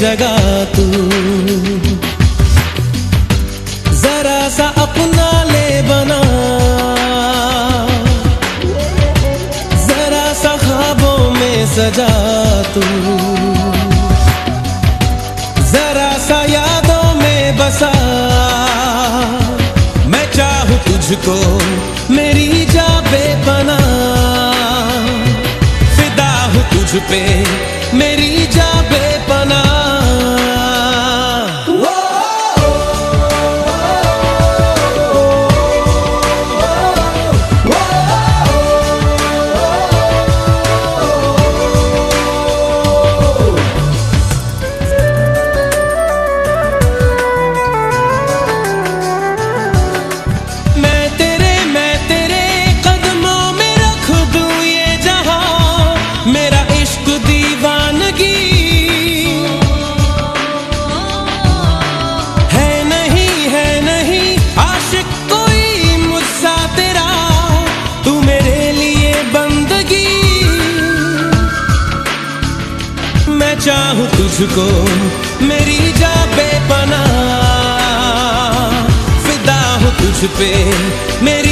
जगह तू, जरा सा अपना ले बना, जरा सा ख्वाबों में सजा तू, जरा सा यादों में बसा। मैं चाहूं तुझको मेरी जा बेपनाह, फिदा हूं तुझ पे मेरी जा बेपनाह। चाहूं तुझको मेरी जा बेपनाह, फिदा हूं तुझ पे मेरी